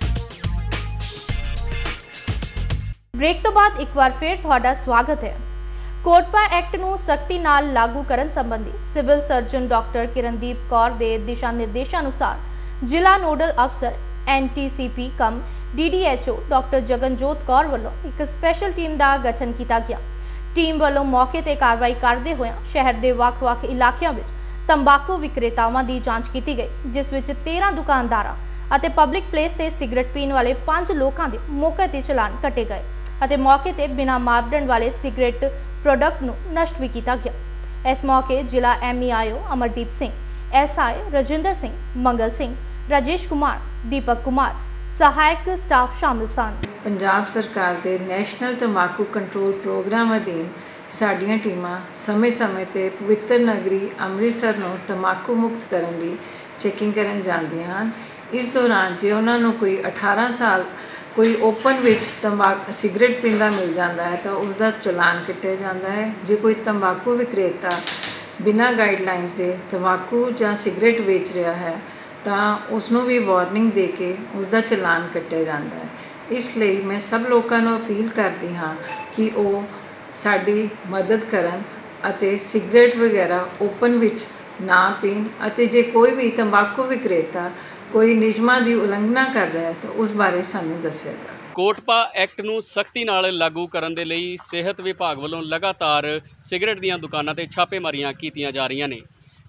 ਬ੍ਰੇਕ ਤੋਂ ਬਾਅਦ ਇੱਕ ਵਾਰ ਫਿਰ ਤੁਹਾਡਾ ਸਵਾਗਤ ਹੈ। ਕੋਟਪਾ ਐਕਟ ਨੂੰ ਸਖਤੀ ਨਾਲ ਲਾਗੂ ਕਰਨ ਸੰਬੰਧੀ civil surgeon doctor Kirandeep Kaur ਦੇ ਦਿਸ਼ਾ ਨਿਰਦੇਸ਼ਾਂ ਅਨੁਸਾਰ ਜ਼ਿਲ੍ਹਾ ਨੋਡਲ ਅਫਸਰ NTCP cum DDHO doctor Jaganjot Kaur ਵੱਲੋਂ ਇੱਕ ਸਪੈਸ਼ਲ ਟੀਮ ਦਾ ਗਠਨ ਕੀਤਾ ਗਿਆ। ਟੀਮ ਵੱਲੋਂ ਮੌਕੇ ਤੇ ਕਾਰਵਾਈ ਕਰਦੇ ਹੋਏ ਸ਼ਹਿਰ ਦੇ ਵੱਖ-ਵੱਖ ਇਲਾਕਿਆਂ ਵਿੱਚ ਤੰਬਾਕੂ ਵਿਕਰੇਤਾਵਾਂ ਦੀ ਜਾਂਚ ਕੀਤੀ ਗਈ, ਜਿਸ ਵਿੱਚ 13 ਦੁਕਾਨਦਾਰਾਂ ਅਤੇ ਪਬਲਿਕ ਪਲੇਸ ਤੇ ਸਿਗਰਟ ਪੀਣ ਵਾਲੇ 5 ਲੋਕਾਂ ਦੇ ਮੌਕੇ ਤੇ ਚਲਾਨ ਕੱਟੇ ਗਏ ਅਤੇ ਮੌਕੇ ਤੇ ਬਿਨਾਂ ਮਾਪਦੰਡ ਵਾਲੇ ਸਿਗਰਟ ਪ੍ਰੋਡਕਟ ਨੂੰ ਨਸ਼ਟ ਵੀ ਕੀਤਾ ਗਿਆ। ਇਸ ਮੌਕੇ ਜ਼ਿਲ੍ਹਾ MEIO ਅਮਰਦੀਪ ਸਿੰਘ, SI ਰਜਿੰਦਰ ਸਿੰਘ, ਮੰਗਲ ਸਿੰਘ, ਰਾਜੇਸ਼ ਕੁਮਾਰ, ਦੀਪਕ ਕੁਮਾਰ ਸਹਾਇਕ ਸਟਾਫ ਸ਼ਾਮਿਲ ਸਨ। ਪੰਜਾਬ ਸਰਕਾਰ ਦੇ ਨੈਸ਼ਨਲ ਤੰਬਾਕੂ ਕੰਟਰੋਲ ਪ੍ਰੋਗਰਾਮ ਅਧੀਨ ਸਾਡੀਆਂ ਟੀਮਾਂ ਸਮੇਂ-ਸਮੇਂ ਤੇ ਪਵਿੱਤਰ ਨਗਰੀ ਅੰਮ੍ਰਿਤਸਰ ਨੂੰ ਤੰਬਾਕੂ ਮੁਕਤ ਕਰਨ ਲਈ ਚੈਕਿੰਗ ਕਰਨ ਜਾਂਦੀਆਂ ਹਨ। ਇਸ ਦੌਰਾਨ ਜੇ ਉਹਨਾਂ ਨੂੰ ਕੋਈ 18 ਸਾਲ ਕੋਈ ਓਪਨ ਵਿੱਚ ਸਿਗਰਟ ਪੀਂਦਾ ਮਿਲ ਜਾਂਦਾ ਹੈ ਤਾਂ ਉਸ ਦਾ ਚਲਾਨ ਕੱਟਿਆ ਜਾਂਦਾ ਹੈ। ਜੇ ਕੋਈ ਤੰਬਾਕੂ ਵਿਕਰੇਤਾ ਬਿਨਾਂ ਗਾਈਡਲਾਈਨਸ ਦੇ ਤੰਬਾਕੂ ਜਾਂ ਸਿਗਰਟ ਵੇਚ ਰਿਹਾ ਹੈ ਤਾਂ ਉਸ ਨੂੰ ਵੀ ਵਾਰਨਿੰਗ ਦੇ ਕੇ ਉਸ ਦਾ ਚਲਾਨ ਕੱਟਿਆ ਜਾਂਦਾ ਹੈ। ਇਸ ਲਈ ਮੈਂ ਸਭ ਲੋਕਾਂ ਨੂੰ ਅਪੀਲ ਕਰਦੀ ਹਾਂ ਕਿ ਉਹ ਸਾਡੀ ਮਦਦ ਕਰਨ ਅਤੇ ਸਿਗਰਟ ਵਗੈਰਾ ਓਪਨ ਵਿੱਚ ਨਾ ਪੀਣ ਅਤੇ ਜੇ ਕੋਈ ਵੀ ਤੰਬਾਕੂ ਵਿਕਰੇਤਾ ਕੋਈ ਨਿਯਮਾਂ ਦੀ ਉਲੰਘਣਾ ਕਰ ਰਿਹਾ ਹੈ ਤਾਂ ਉਸ ਬਾਰੇ ਸਾਨੂੰ ਦੱਸਿਆ ਜਾਵੇ। ਕੋਟਪਾ ਐਕਟ ਨੂੰ ਸਖਤੀ ਨਾਲ ਲਾਗੂ ਕਰਨ ਦੇ ਲਈ ਸਿਹਤ ਵਿਭਾਗ ਵੱਲੋਂ ਲਗਾਤਾਰ ਸਿਗਰਟ ਦੀਆਂ ਦੁਕਾਨਾਂ ਤੇ ਛਾਪੇਮਾਰੀਆਂ ਕੀਤੀਆਂ ਜਾ ਰਹੀਆਂ ਨੇ।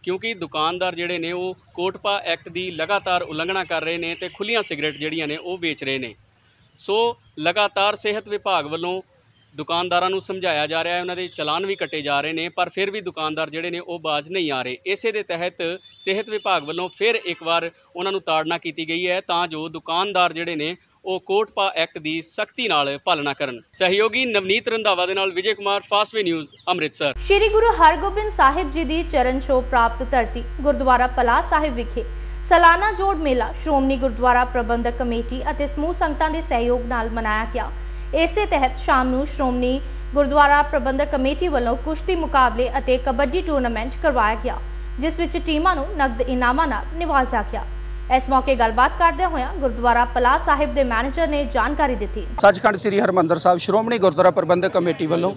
ਕਿਉਂਕਿ ਦੁਕਾਨਦਾਰ ਜਿਹੜੇ ਨੇ ਉਹ ਕੋਟਪਾ ਐਕਟ ਦੀ ਲਗਾਤਾਰ ਉਲੰਘਣਾ ਕਰ ਰਹੇ ਨੇ ਤੇ ਖੁੱਲੀਆਂ ਸਿਗਰਟ ਜਿਹੜੀਆਂ ਨੇ ਉਹ ਵੇਚ ਰਹੇ ਨੇ। ਸੋ ਲਗਾਤਾਰ ਸਿਹਤ ਵਿਭਾਗ ਵੱਲੋਂ ਦੁਕਾਨਦਾਰਾਂ ਨੂੰ ਸਮਝਾਇਆ ਜਾ ਰਿਹਾ ਹੈ, ਉਹਨਾਂ ਦੇ ਚਲਾਨ ਵੀ ਕੱਟੇ ਜਾ ਰਹੇ ਨੇ, ਪਰ ਫਿਰ ਵੀ ਦੁਕਾਨਦਾਰ ਜਿਹੜੇ ਨੇ ਉਹ ਬਾਜ਼ ਨਹੀਂ ਆ ਰਹੇ। ਇਸੇ ਦੇ ਤਹਿਤ ਸਿਹਤ ਵਿਭਾਗ ਵੱਲੋਂ ਫਿਰ ਇੱਕ ਵਾਰ ਉਹਨਾਂ ਨੂੰ ਤਾੜਨਾ ਕੀਤੀ ਗਈ ਹੈ ਤਾਂ ਜੋ ਦੁਕਾਨਦਾਰ ਜਿਹੜੇ ਨੇ ਉਹ ਕੋਟਪਾ ਐਕਟ ਦੀ ਸਖਤੀ ਨਾਲ ਪਾਲਣਾ ਕਰਨ। ਸਹਿਯੋਗੀ ਨਵਨੀਤ ਰੰਧਾਵਾ ਦੇ ਨਾਲ ਵਿਜੇ ਕੁਮਾਰ, ਫਾਸਟਵੇ ਨਿਊਜ਼, ਅੰਮ੍ਰਿਤਸਰ। ਸ਼੍ਰੀ ਗੁਰੂ ਹਰਗੋਬਿੰਦ ਸਾਹਿਬ ਜੀ ਦੀ ਚਰਨ ਛੋਹ ਪ੍ਰਾਪਤ ਧਰਤੀ ਗੁਰਦੁਆਰਾ ਪਲਾਹ ਸਾਹਿਬ ਵਿਖੇ ਸਾਲਾਨਾ ਜੋੜ ਮੇਲਾ ਸ਼੍ਰੋਮਣੀ ਗੁਰਦੁਆਰਾ ਪ੍ਰਬੰਧਕ ਕਮੇਟੀ ਅਤੇ ਸਮੂਹ ਸੰਗਤਾਂ ਦੇ ਸਹਿਯੋਗ ਨਾਲ ਮਨਾਇਆ ਗਿਆ। ਇਸੇ ਤਹਿਤ ਸ਼ਾਮ ਨੂੰ ਸ਼੍ਰੋਮਣੀ ਗੁਰਦੁਆਰਾ ਪ੍ਰਬੰਧਕ ਕਮੇਟੀ ਵੱਲੋਂ ਕੁਸ਼ਤੀ ਮੁਕਾਬਲੇ ਅਤੇ ਕਬੱਡੀ ਟੂਰਨਾਮੈਂਟ ਕਰਵਾਇਆ ਗਿਆ, ਜਿਸ ਵਿੱਚ ਟੀਮਾਂ ਨੂੰ ਨਕਦ ਇਨਾਮਾਂ ਨਾਲ ਨਿਵਾਜ਼ਿਆ ਗਿਆ। ਇਸ ਮੌਕੇ ਗੱਲਬਾਤ ਕਰਦੇ ਹੋਏ ਗੁਰਦੁਆਰਾ ਪਲਾਹ ਸਾਹਿਬ ਦੇ ਮੈਨੇਜਰ ਨੇ ਜਾਣਕਾਰੀ ਦਿੱਤੀ। ਸੱਚਖੰਡ ਸ੍ਰੀ ਹਰਿਮੰਦਰ ਸਾਹਿਬ ਸ਼੍ਰੋਮਣੀ ਗੁਰਦੁਆਰਾ ਪ੍ਰਬੰਧਕ ਕਮੇਟੀ ਵੱਲੋਂ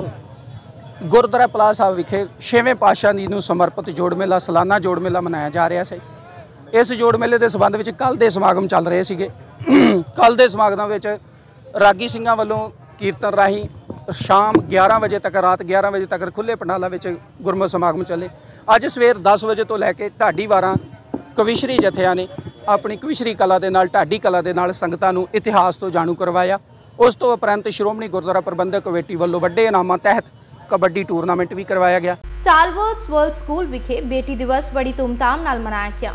ਗੁਰਦੁਆਰਾ ਪਲਾਹ ਸਾਹਿਬ ਵਿਖੇ 6ਵੇਂ ਪਾਤਸ਼ਾਹ ਜੀ ਨੂੰ ਸਮਰਪਿਤ ਜੋੜ ਮੇਲਾ, ਸਾਲਾਨਾ ਜੋੜ ਮੇਲਾ ਮਨਾਇਆ ਜਾ ਰਿਹਾ ਸੀ। ਇਸ ਜੋੜ ਮੇਲੇ ਦੇ ਸਬੰਧ ਵਿੱਚ ਕੱਲ੍ਹ ਦੇ ਸਮਾਗਮ ਚੱਲ ਰਹੇ ਸੀਗੇ। ਕੱਲ੍ਹ ਦੇ ਸਮਾਗਮਾਂ ਵਿੱਚ ਰਾਗੀ ਸਿੰਘਾਂ ਵੱਲੋਂ ਕੀਰਤਨ ਰਾਹੀਂ ਸ਼ਾਮ 11 ਵਜੇ ਤੱਕ, ਰਾਤ 11 ਵਜੇ ਤੱਕ ਖੁੱਲ੍ਹੇ ਪੰਡਾਲਾਂ ਵਿੱਚ ਗੁਰਮਤਿ ਸਮਾਗਮ ਚੱਲੇ। ਅੱਜ ਸਵੇਰ 10 ਵਜੇ ਤੋਂ ਲੈ ਕੇ ਢਾਡੀ ਵਾਰਾਂ ਕਵਿਸ਼ਰੀ ਜਥਿਆਂ ਨੇ ਆਪਣੀ ਕਵਿਸ਼ਰੀ ਕਲਾ ਦੇ ਨਾਲ, ਢਾਡੀ ਕਲਾ ਦੇ ਨਾਲ ਸੰਗਤਾਂ ਨੂੰ ਇਤਿਹਾਸ ਤੋਂ ਜਾਣੂ ਕਰਵਾਇਆ। ਉਸ ਤੋਂ ਉਪਰੰਤ ਸ਼੍ਰੋਮਣੀ ਗੁਰਦੁਆਰਾ ਪ੍ਰਬੰਧਕ ਕਮੇਟੀ ਵੱਲੋਂ ਵੱਡੇ ਇਨਾਮਾਂ ਤਹਿਤ ਕਬੱਡੀ ਟੂਰਨਾਮੈਂਟ ਵੀ ਕਰਵਾਇਆ ਗਿਆ। ਸਟਾਲਵਰਡਸ ਵਰਲਡ ਸਕੂਲ ਵਿਖੇ ਬੇਟੀ ਦਿਵਸ ਬੜੀ ਧੂਮਧਾਮ ਨਾਲ ਮਨਾਇਆ ਗਿਆ।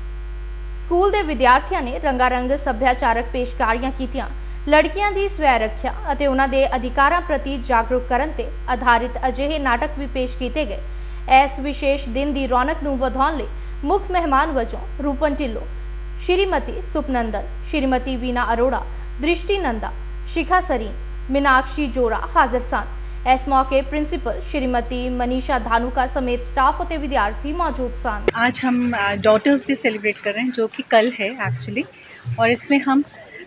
ਸਕੂਲ ਦੇ ਵਿਦਿਆਰਥੀਆਂ ਨੇ ਰੰਗਾਰੰਗ ਸੱਭਿਆਚਾਰਕ ਪੇਸ਼ਕਾਰੀਆਂ ਕੀਤੀਆਂ। ਲੜਕੀਆਂ ਦੀ ਸਵੈ ਰੱਖਿਆ ਅਤੇ ਉਹਨਾਂ ਦੇ ਅਧਿਕਾਰਾਂ ਪ੍ਰਤੀ ਜਾਗਰੂਕ ਕਰਨ ਤੇ ਆਧਾਰਿਤ ਅਜਿਹੇ ਨਾਟਕ ਵੀ ਪੇਸ਼ ਕੀਤੇ ਗਏ। ਇਸ ਵਿਸ਼ੇਸ਼ ਦਿਨ ਦੀ ਰੌਣਕ ਨੂੰ ਵਧਾਉਣ ਲਈ ਮੁੱਖ ਮਹਿਮਾਨ ਵਜੋਂ ਰੂਪਨ ਢਿੱਲੋਂ, ਸ਼੍ਰੀਮਤੀ ਸੁਪਨੰਦਨ, ਸ਼੍ਰੀਮਤੀ ਵੀਨਾ ਅਰੋੜਾ, दृष्टि नंदा, शिखा सरीन, मीनाक्षी जोरा हाजिर सन। इस मौके प्रिंसिपल श्रीमती मनीषा धानुका समेत स्टाफ और विद्यार्थी मौजूद सन। आज हम डॉटर्स डे सेलिब्रेट कर रहे हैं जो कि कल है एक्चुअली, और इसमें हम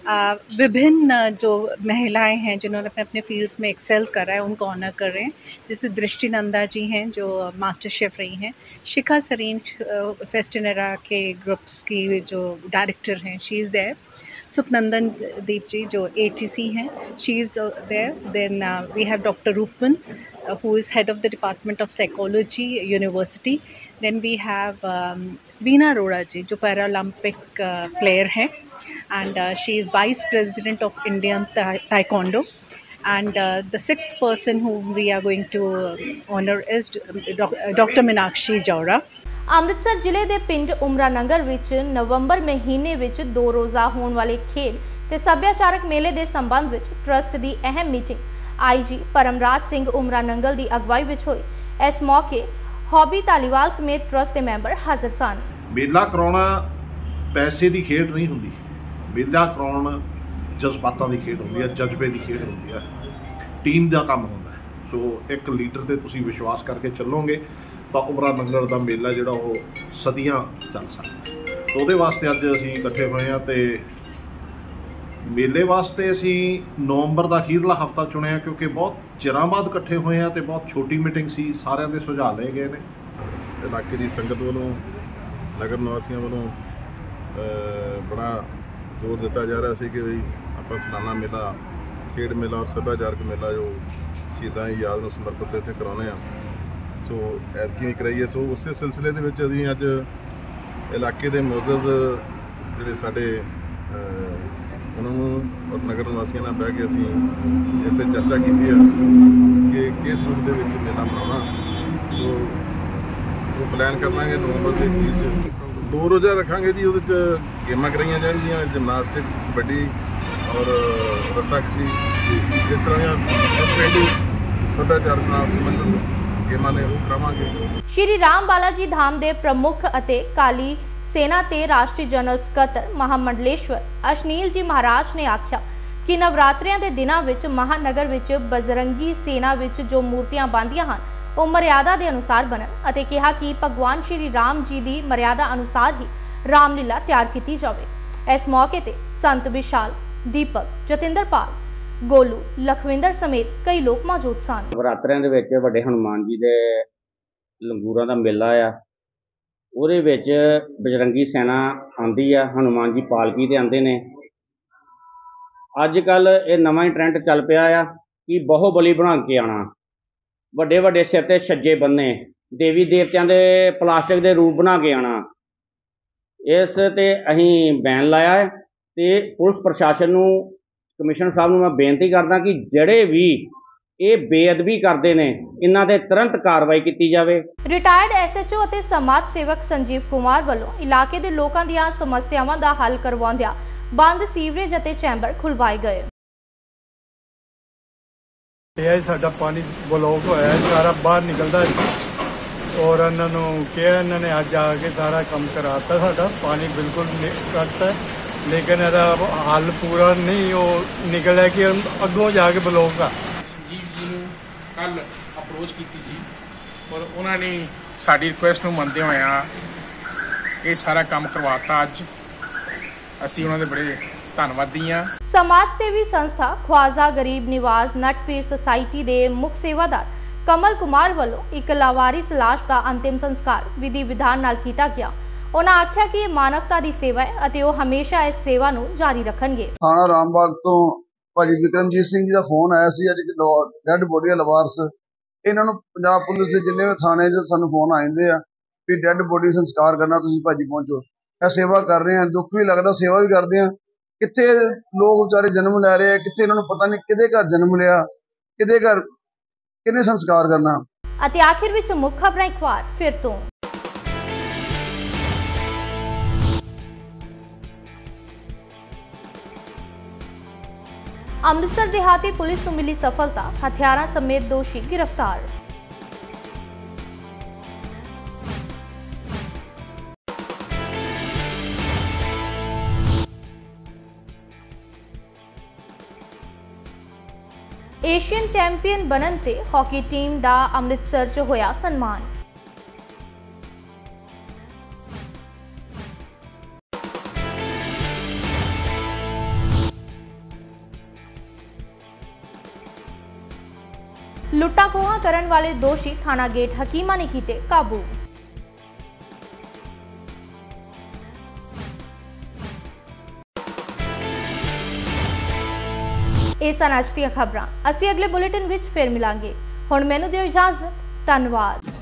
विभिन्न जो महिलाएं हैं जिन्होंने अपने अपने फील्ड्स में एक्सेल करा है उनको ऑनर कर रहे हैं। जैसे दृष्टि नंदा जी हैं जो मास्टर शेफ़ रही हैं, शिखा सरीन फेस्टिनेरा के ग्रुप्स की जो डायरेक्टर हैं, she is there. Supnandan Deep ji जो ATC हैं, she is there. Then we have doctor Rupan who is head of the Department of Psychology University. Then we have Veena Arora ji जो Paralympic player हैं, and she is Vice President of Indian Taekwondo. And the sixth person whom we are going to honor is Dr. Meenakshi Jora. Amritsar ਜ਼ਿਲ੍ਹੇ ਦੇ ਪਿੰਡ ਉਮਰਾ ਨੰਗਲ ਵਿੱਚ ਨਵੰਬਰ ਮਹੀਨੇ ਵਿੱਚ 2 ਰੋਜ਼ਾ ਹੋਣ ਵਾਲੇ ਖੇਡ ਤੇ ਸੱਭਿਆਚਾਰਕ ਮੇਲੇ ਦੇ ਸੰਬੰਧ ਵਿੱਚ ਟਰਸਟ ਦੀ ਅਹਿਮ ਮੀਟਿੰਗ IG परमराज सिंह उमरा नंगल की अगवाई में हुई। इस मौके हॉबी धालीवाल समेत ट्रस्ट के मैंबर हाजिर सन। मेला कराउणा पैसे की खेड नहीं हुंदी, मेला कराउणा जज्बातां की खेड हुंदी है, जज्बे की खेड हुंदी है, टीम का काम हुंदा है। सो एक लीडर ते तुसीं विश्वास करके चलोगे तो उमरा नंगल का मेला जिहड़ा वो सदियां चल सकदा है। सो उहदे वास्ते अज असीं इकट्ठे होए हां ते मेले वास्ते असी नवंबर का अखीरला हफ्ता चुनिया क्योंकि बहुत चिरां बाद इकट्ठे हुए हैं तो बहुत छोटी मीटिंग सी, सारिਆਂ ਦੇ ਸੁਝਾਅ ਲਏ ਗਏ ਨੇ। इलाके की संगत वालों, नगर निवासियों वालों बड़ा जोर दिता जा रहा है कि बई ਆਪਾਂ सालाना मेला, खेड मेला और सभ्याचारक मेला जो शहीदां ਦੀ याद ਨੂੰ समर्पित ਇੱਥੇ ਕਰਾਉਂਦੇ ਆ। सो ਐਤਕੀ ਕਰਾਈਏ। सो ਉਸੇ सिलसिले ਦੇ ਵਿੱਚ ਅਸੀਂ ਅੱਜ ਇਲਾਕੇ ਦੇ ਮੌਜੂਦ ਜਿਹੜੇ ਸਾਡੇ उन्होंने और नगर निवासियों ने बह के असी इस पर चर्चा की है कि किस रूप के मेला मनाना। तो वो प्लान कर लाँगे नवंबर के अखीर 2 रोज़ा रखा जी। वो गेमां कराई जाएंगियां, जिमनास्टिक, कबड्डी और रस्साकशी, इस तरह पिंड सभ्याचारक नाल संबंधित गेमां ने वो करावांगे। श्री राम बालाजी धाम के प्रमुख ਅਤੇ ਕਾਲੀ सेना ते राष्ट्रीय जनरल सकत्तर महामंडलेश्वर अशनील जी महाराज ने आख्या कि नवरात्रियां दे दिनां विच महानगर विच बजरंगी सेना विच जो मूर्तियां बनदियां हन वो मर्यादा के अनुसार बनन अते कहा कि भगवान श्री राम जी की मर्यादा अनुसार ही रामलीला तैयार की जाए। इस मौके ते संत विशाल, दीपक, जतिंदरपाल, गोलू, लखविंदर समेत कई लोग मौजूद सन। नवरात्रियां दे विच वड्डे हनुमान जी दे लंगूरां दा मेला आ, ਉਹਦੇ ਵਿੱਚ ਬਜਰੰਗੀ ਸੈਨਾ ਆਉਂਦੀ ਆ, ਹਨੂਮਾਨ ਜੀ ਪਾਲਕੀ ਤੇ ਆਉਂਦੇ ਨੇ। ਅੱਜ ਕੱਲ ਇਹ ਨਵਾਂ ਹੀ ਟ੍ਰੈਂਡ ਚੱਲ ਪਿਆ ਆ ਕਿ ਬਹੁ ਬਲੀ ਬਣਾ ਕੇ ਆਉਣਾ, ਵੱਡੇ ਵੱਡੇ ਸਿਰ ਤੇ ਛੱਜੇ ਬੰਨੇ, ਦੇਵੀ ਦੇਵਤਿਆਂ ਦੇ ਪਲਾਸਟਿਕ ਦੇ ਰੂਪ ਬਣਾ ਕੇ ਆਉਣਾ। ਇਸ ਤੇ ਅਸੀਂ ਬੈਨ ਲਾਇਆ ਹੈ ਤੇ ਪੁਲਿਸ ਪ੍ਰਸ਼ਾਸਨ ਨੂੰ, ਕਮਿਸ਼ਨਰ ਸਾਹਿਬ ਨੂੰ ਮੈਂ ਬੇਨਤੀ ਕਰਦਾ ਕਿ ਜਿਹੜੇ ਵੀ ਇਹ ਬੇਅਦਬੀ ਕਰਦੇ ਨੇ ਇਹਨਾਂ ਤੇ ਤੁਰੰਤ ਕਾਰਵਾਈ ਕੀਤੀ ਜਾਵੇ। ਰਿਟਾਇਰਡ ਐਸਐਚਓ ਅਤੇ ਸਮਾਜ ਸੇਵਕ ਸੰਜੀਵ ਕੁਮਾਰ ਵੱਲੋਂ ਇਲਾਕੇ ਦੇ ਲੋਕਾਂ ਦੀਆਂ ਸਮੱਸਿਆਵਾਂ ਦਾ ਹੱਲ ਕਰਵਾਉਂਦਿਆਂ ਬੰਦ ਸੀਵਰੇਜ ਅਤੇ ਚੈਂਬਰ ਖੁਲਵਾਏ ਗਏ। ਇਹ ਸਾਡਾ ਪਾਣੀ ਬਲੌਕ ਹੋਇਆ, ਸਾਰਾ ਬਾਹਰ ਨਿਕਲਦਾ ਔਰ ਇਹਨਾਂ ਨੂੰ ਕਿਹਾ, ਇਹਨਾਂ ਨੇ ਅੱਜ ਆ ਕੇ ਸਾਰਾ ਕੰਮ ਕਰਾਤਾ। ਸਾਡਾ ਪਾਣੀ ਬਿਲਕੁਲ ਕੱਟ ਹੈ, ਲੇਕਿਨ ਇਹਦਾ ਹੱਲ ਪੂਰਾ ਨਹੀਂ ਉਹ ਨਿਕਲਿਆ ਕਿ ਅੱਗੋਂ ਜਾ ਕੇ ਬਲੌਕ ਆ। ਸੰਜੀਵ ਜੀ ਨੂੰ ਕੱਲ ਅਪਰੋਚ ਕੀਤੀ ਸੀ ਔਰ ਉਹਨਾਂ ਨੇ ਸਾਡੀ ਰਿਕੁਐਸਟ ਨੂੰ ਮੰਨਦੇ ਹੋਇਆ ਇਹ ਸਾਰਾ ਕੰਮ ਕਰਵਾਤਾ। ਅੱਜ ਅਸੀਂ ਉਹਨਾਂ ਦੇ ਬੜੇ ਧੰਨਵਾਦੀ ਹਾਂ। ਸਮਾਜ ਸੇਵੀ ਸੰਸਥਾ ख्वाजा गरीब निवास नटपीर सोसाइटी ਦੇ ਮੁੱਖ ਸੇਵਾਦਾਰ ਕਮਲ ਕੁਮਾਰ ਵੱਲੋਂ ਇੱਕ ਲਾਵਾਰਿਸ ਲਾਸ਼ ਦਾ ਅੰਤਿਮ ਸੰਸਕਾਰ ਵਿਧੀ ਵਿਧਾਨ ਨਾਲ ਕੀਤਾ ਗਿਆ। ਉਹਨਾਂ ਆਖਿਆ ਕਿ ਇਹ ਮਾਨਵਤਾ ਦੀ ਸੇਵਾ ਹੈ ਅਤੇ ਉਹ ਹਮੇਸ਼ਾ ਇਸ ਸੇਵਾ ਨੂੰ ਜਾਰੀ ਰੱਖਣਗੇ। ਥਾਣਾ ਰਾਮਬਾਗ ਤੋਂ ਭਾਜੀ ਵਿਕਰਮਜੀਤ ਸਿੰਘ ਜੀ ਦਾ ਫੋਨ ਆਇਆ ਸੀ ਅੱਜ ਡੈਡ ਬੋਡੀ ਲਵਾਰਸ। ਇਹਨਾਂ ਨੂੰ ਪੰਜਾਬ ਪੁਲਿਸ ਦੇ ਜਿੰਨੇ ਵੀ ਥਾਣੇ ਦੇ ਸਾਨੂੰ ਫੋਨ ਆ ਜਾਂਦੇ ਆ ਵੀ ਡੈਡ ਬੋਡੀ ਸੰਸਕਾਰ ਕਰਨਾ, ਤੁਸੀਂ ਭਾਜੀ ਪਹੁੰਚੋ। ਇਹ ਸੇਵਾ ਕਰ ਰਹੇ ਆ, ਦੁੱਖ ਵੀ ਲੱਗਦਾ, ਸੇਵਾ ਵੀ ਕਰਦੇ ਆ। ਕਿੱਥੇ ਲੋਕ ਵਿਚਾਰੇ ਜਨਮ ਲੈ ਰਹੇ ਆ, ਕਿੱਥੇ ਇਹਨਾਂ ਨੂੰ ਪਤਾ ਨਹੀਂ ਕਿਹਦੇ ਘਰ ਜਨਮ ਲਿਆ, ਕਿਹਦੇ ਘਰ ਕਿਹਨੇ ਸੰਸਕਾਰ ਕਰਨਾ। ਅਤੇ ਆਖਿਰ ਵਿੱਚ ਮੁੱਖ ਖਬਰਾਂ ਇੱਕ ਵਾਰ ਫਿਰ ਤੋਂ। ਅੰਮ੍ਰਿਤਸਰ ਦਿਹਾਤੀ ਪੁਲਿਸ ਨੂੰ ਮਿਲੀ ਸਫਲਤਾ, ਹਥਿਆਰਾਂ ਸਮੇਤ ਦੋਸ਼ੀ गिरफ्तार। एशियन चैंपियन बनन ते हॉकी टीम दा अमृतसर च होया सन्मान। लुट्टा खोहा करन वाले दोषी थाना गेट हकीमा ने कीते काबू। ਇਹ ਸਨ ਅੱਜ ਦੀਆਂ ਖਬਰਾਂ। ਅਸੀਂ ਅਗਲੇ ਬੁਲੇਟਿਨ ਵਿੱਚ ਫਿਰ ਮਿਲਾਂਗੇ। ਹੁਣ ਮੈਨੂੰ ਦਿਓ ਇਜਾਜ਼ਤ। ਧੰਨਵਾਦ।